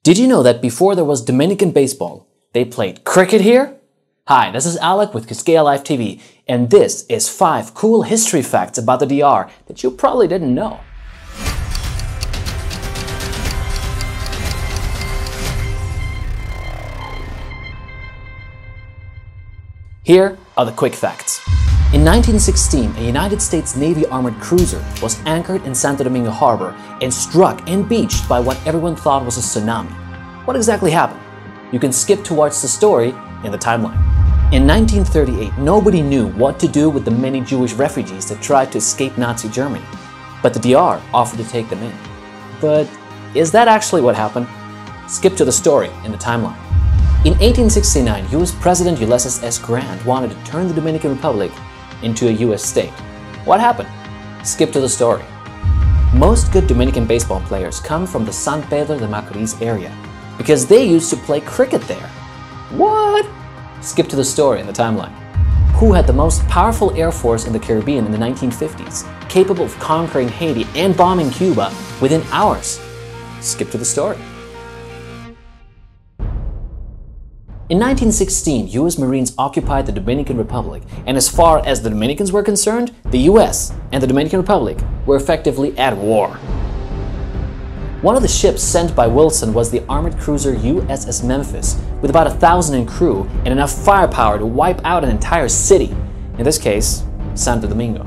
Did you know that before there was Dominican baseball, they played cricket here? Hi, this is Alec with Quisqueya Live TV, and this is 5 cool history facts about the DR that you probably didn't know. Here are the quick facts. In 1916, a United States Navy armored cruiser was anchored in Santo Domingo Harbor and struck and beached by what everyone thought was a tsunami. What exactly happened? You can skip towards the story in the timeline. In 1938, nobody knew what to do with the many Jewish refugees that tried to escape Nazi Germany, but the DR offered to take them in. But is that actually what happened? Skip to the story in the timeline. In 1869, US President Ulysses S. Grant wanted to turn the Dominican Republic into a US state. What happened? Skip to the story. Most good Dominican baseball players come from the San Pedro de Macorís area because they used to play cricket there. What? Skip to the story in the timeline. Who had the most powerful air force in the Caribbean in the 1950s, capable of conquering Haiti and bombing Cuba within hours? Skip to the story. In 1916, US Marines occupied the Dominican Republic, and as far as the Dominicans were concerned, the US and the Dominican Republic were effectively at war. One of the ships sent by Wilson was the armored cruiser USS Memphis, with about 1,000 in crew and enough firepower to wipe out an entire city, in this case, Santo Domingo.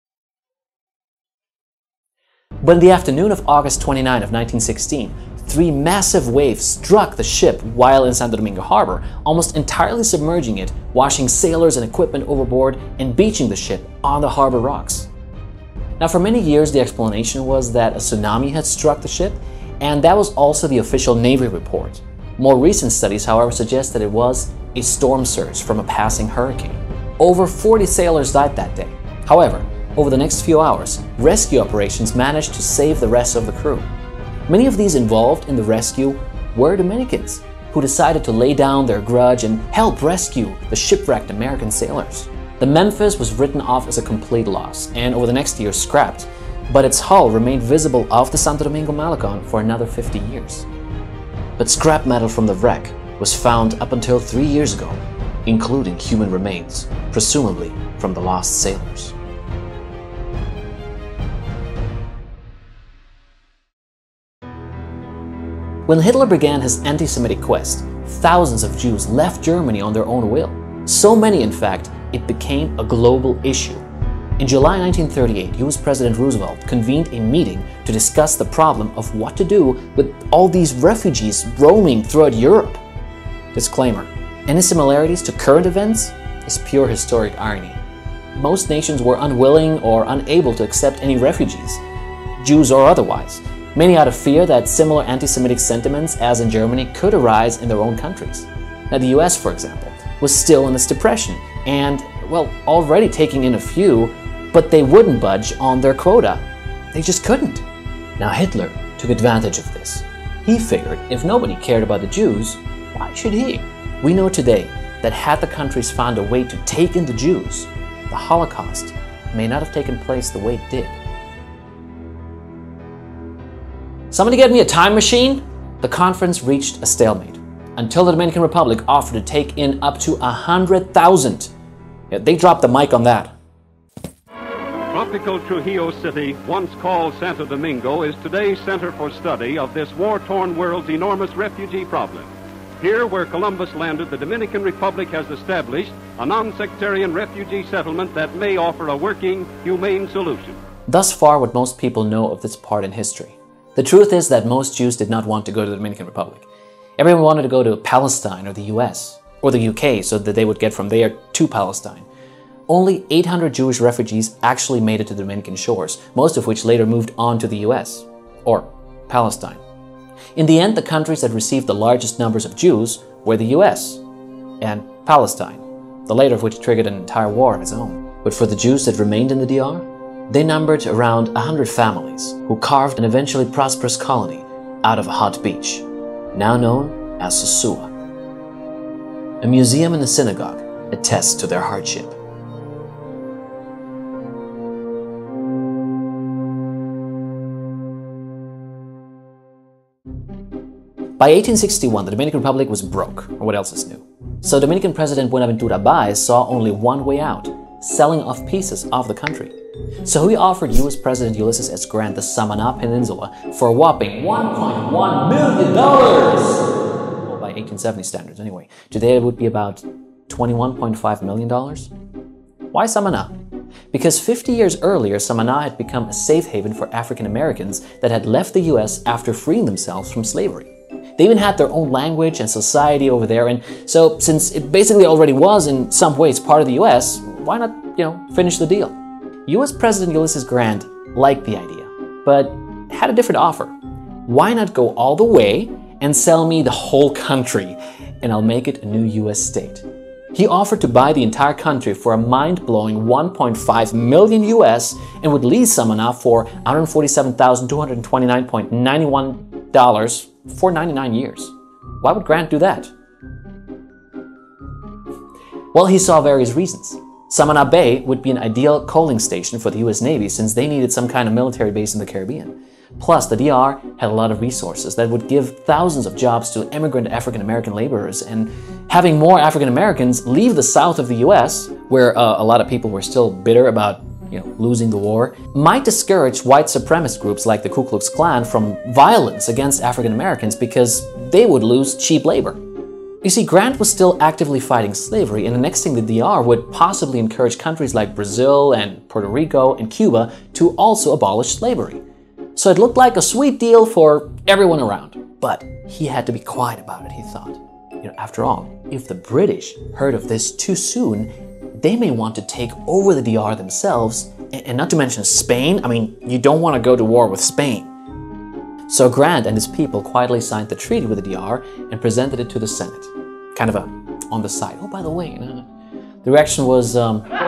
But in the afternoon of August 29 of 1916, 3 massive waves struck the ship while in Santo Domingo Harbor, almost entirely submerging it, washing sailors and equipment overboard, and beaching the ship on the harbor rocks. Now, for many years, the explanation was that a tsunami had struck the ship, and that was also the official Navy report. More recent studies, however, suggest that it was a storm surge from a passing hurricane. Over 40 sailors died that day. However, over the next few hours, rescue operations managed to save the rest of the crew. Many of these involved in the rescue were Dominicans, who decided to lay down their grudge and help rescue the shipwrecked American sailors. The Memphis was written off as a complete loss and over the next year scrapped, but its hull remained visible off the Santo Domingo Malecon for another 50 years. But scrap metal from the wreck was found up until 3 years ago, including human remains, presumably from the lost sailors. When Hitler began his anti-Semitic quest, thousands of Jews left Germany on their own will. So many, in fact, it became a global issue. In July 1938, US President Roosevelt convened a meeting to discuss the problem of what to do with all these refugees roaming throughout Europe. Disclaimer: any similarities to current events is pure historic irony. Most nations were unwilling or unable to accept any refugees, Jews or otherwise, many out of fear that similar anti-Semitic sentiments as in Germany could arise in their own countries. Now, the US, for example, was still in its depression and, well, already taking in a few, but they wouldn't budge on their quota. They just couldn't. Now, Hitler took advantage of this. He figured if nobody cared about the Jews, why should he? We know today that had the countries found a way to take in the Jews, the Holocaust may not have taken place the way it did. Somebody get me a time machine? The conference reached a stalemate until the Dominican Republic offered to take in up to 100,000. Yeah, they dropped the mic on that. Tropical Trujillo City, once called Santo Domingo, is today's center for study of this war-torn world's enormous refugee problem. Here, where Columbus landed, the Dominican Republic has established a non-sectarian refugee settlement that may offer a working, humane solution. Thus far, what most people know of this part in history. The truth is that most Jews did not want to go to the Dominican Republic. Everyone wanted to go to Palestine or the US or the UK so that they would get from there to Palestine. Only 800 Jewish refugees actually made it to the Dominican shores, most of which later moved on to the US or Palestine. In the end, the countries that received the largest numbers of Jews were the US and Palestine, the later of which triggered an entire war of its own. But for the Jews that remained in the DR, they numbered around 100 families who carved an eventually prosperous colony out of a hot beach, now known as Sosua. A museum and a synagogue attest to their hardship. By 1861, the Dominican Republic was broke, or what else is new? So Dominican President Buenaventura Báez saw only one way out, selling off pieces of the country. So he offered US President Ulysses S. Grant the Samana Peninsula for a whopping $1.1 million! Well, by 1870 standards anyway. Today it would be about $21.5 million. Why Samana? Because 50 years earlier, Samana had become a safe haven for African Americans that had left the US after freeing themselves from slavery. They even had their own language and society over there, and so since it basically already was in some ways part of the US, why not, finish the deal? US President Ulysses Grant liked the idea, but had a different offer. Why not go all the way and sell me the whole country, and I'll make it a new US state? He offered to buy the entire country for a mind-blowing $1.5 million US and would lease Samana for $147,229.91 for 99 years. Why would Grant do that? Well, he saw various reasons. Samana Bay would be an ideal coaling station for the US Navy since they needed some kind of military base in the Caribbean. Plus, the DR had a lot of resources that would give thousands of jobs to immigrant African American laborers, and having more African Americans leave the south of the US, where a lot of people were still bitter about losing the war, might discourage white supremacist groups like the Ku Klux Klan from violence against African Americans because they would lose cheap labor. You see, Grant was still actively fighting slavery, and the next thing the DR would possibly encourage countries like Brazil and Puerto Rico and Cuba to also abolish slavery. So it looked like a sweet deal for everyone around. But he had to be quiet about it, he thought. After all, if the British heard of this too soon, they may want to take over the DR themselves, and not to mention Spain. I mean, you don't want to go to war with Spain. So Grant and his people quietly signed the treaty with the DR and presented it to the Senate. Kind of on the side. Oh, by the way, the reaction was...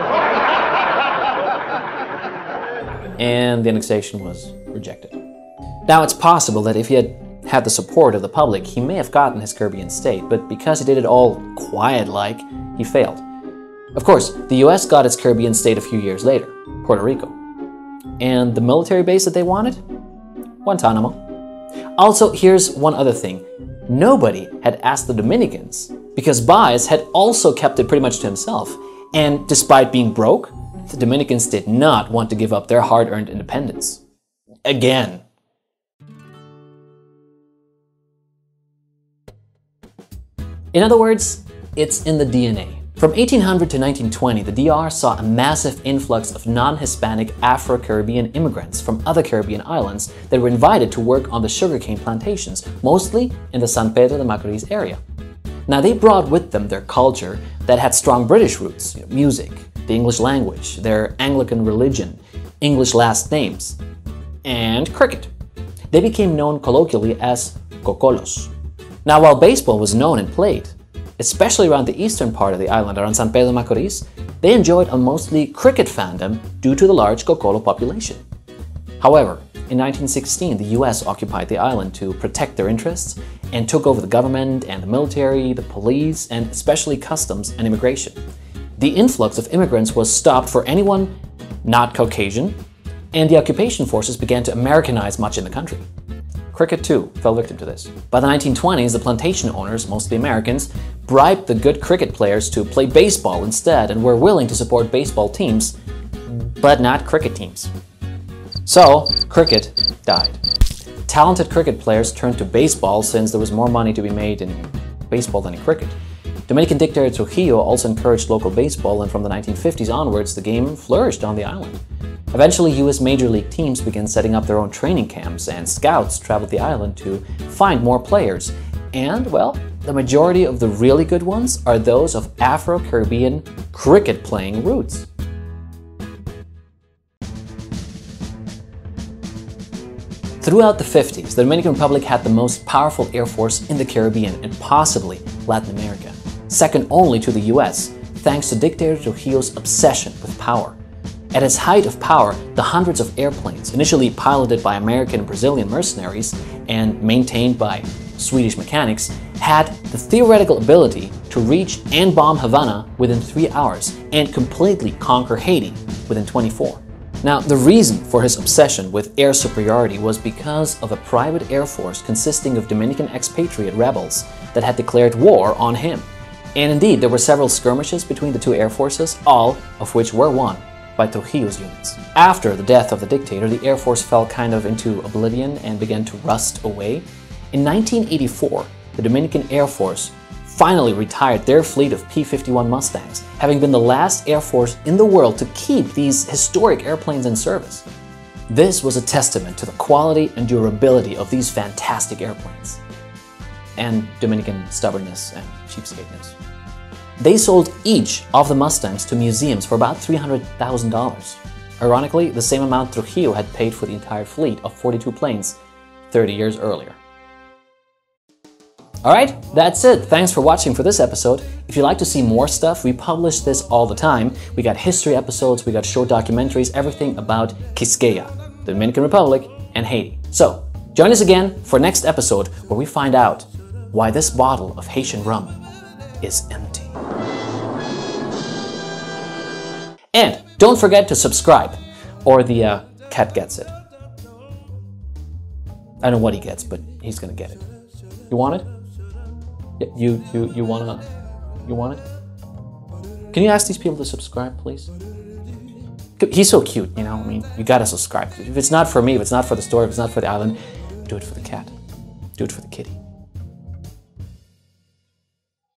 and the annexation was rejected. Now, it's possible that if he had the support of the public, he may have gotten his Caribbean state, but because he did it all quiet-like, he failed. Of course, the US got its Caribbean state a few years later, Puerto Rico. And the military base that they wanted? Guantanamo. Also, here's one other thing. Nobody had asked the Dominicans, because Báez had also kept it pretty much to himself. And despite being broke, the Dominicans did not want to give up their hard-earned independence. Again. In other words, it's in the DNA. From 1800 to 1920, the DR saw a massive influx of non-Hispanic Afro-Caribbean immigrants from other Caribbean islands that were invited to work on the sugarcane plantations, mostly in the San Pedro de Macorís area. Now, they brought with them their culture that had strong British roots, music, the English language, their Anglican religion, English last names, and cricket. They became known colloquially as cocolos. Now, while baseball was known and played, especially around the eastern part of the island, around San Pedro de Macorís, they enjoyed a mostly cricket fandom due to the large cocolo population. However, in 1916, the US occupied the island to protect their interests and took over the government and the military, the police, and especially customs and immigration. The influx of immigrants was stopped for anyone not Caucasian, and the occupation forces began to Americanize much in the country. Cricket, too, fell victim to this. By the 1920s, the plantation owners, mostly Americans, bribed the good cricket players to play baseball instead and were willing to support baseball teams, but not cricket teams. So, cricket died. Talented cricket players turned to baseball since there was more money to be made in baseball than in cricket. Dominican dictator Trujillo also encouraged local baseball, and from the 1950s onwards, the game flourished on the island. Eventually, US Major League teams began setting up their own training camps, and scouts traveled the island to find more players. And, well, the majority of the really good ones are those of Afro-Caribbean cricket-playing roots. Throughout the 50s, the Dominican Republic had the most powerful air force in the Caribbean and possibly Latin America, second only to the US, thanks to dictator Trujillo's obsession with power. At its height of power, the hundreds of airplanes, initially piloted by American and Brazilian mercenaries and maintained by Swedish mechanics, had the theoretical ability to reach and bomb Havana within 3 hours and completely conquer Haiti within 24. Now, the reason for his obsession with air superiority was because of a private air force consisting of Dominican expatriate rebels that had declared war on him. And indeed, there were several skirmishes between the two air forces, all of which were won by Trujillo's units. After the death of the dictator, the Air Force fell kind of into oblivion and began to rust away. In 1984, the Dominican Air Force finally retired their fleet of P-51 Mustangs, having been the last air force in the world to keep these historic airplanes in service. This was a testament to the quality and durability of these fantastic airplanes, and Dominican stubbornness and cheapskateness. They sold each of the Mustangs to museums for about $300,000. Ironically, the same amount Trujillo had paid for the entire fleet of 42 planes 30 years earlier. Alright, that's it. Thanks for watching for this episode. If you'd like to see more stuff, we publish this all the time. We got history episodes, we got short documentaries, everything about Quisqueya, the Dominican Republic, and Haiti. So, join us again for next episode where we find out why this bottle of Haitian rum is empty. And don't forget to subscribe, or the cat gets it. I don't know what he gets, but he's gonna get it. You want it? You want it? Can you ask these people to subscribe, please? He's so cute, you know. I mean, you gotta subscribe. If it's not for me, if it's not for the story, if it's not for the island, do it for the cat. Do it for the kitty.